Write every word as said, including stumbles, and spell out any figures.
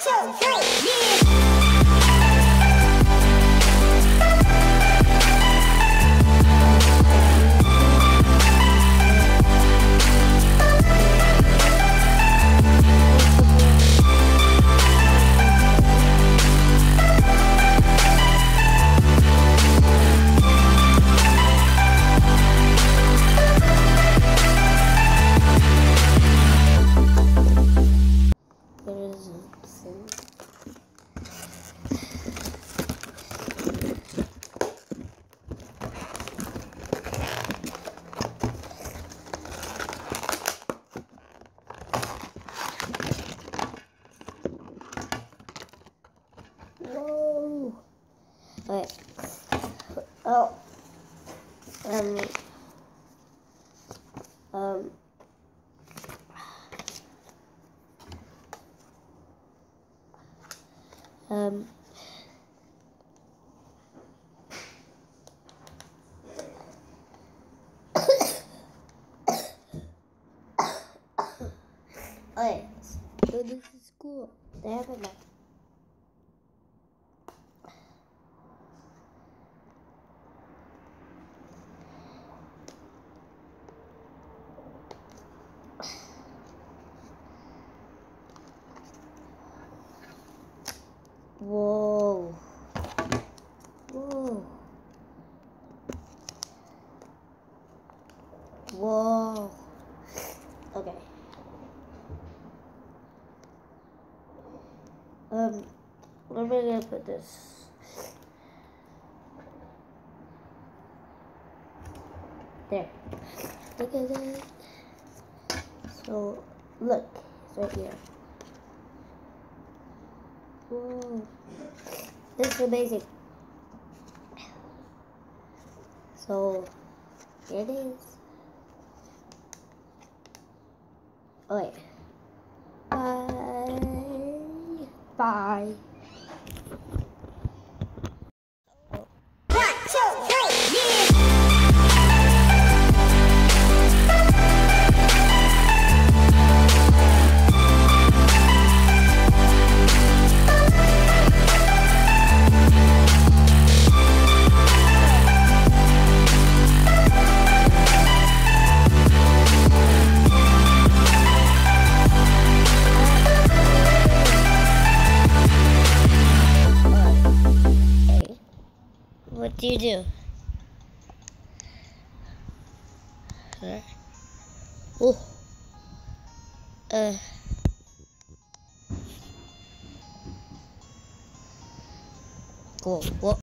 two, three, yeah! Whoa. Alright. Oh. Um. Um. Um. Alright. So this is cool. They have enough. Whoa. Whoa. Whoa. Okay. Um, where am I gonna put this? There. Look at that. So, look. It's right here. Whoa. This is amazing. So, here it is. Alright. Bye. Bye. What do you do? Huh? Oh. Uh. Cool. Well.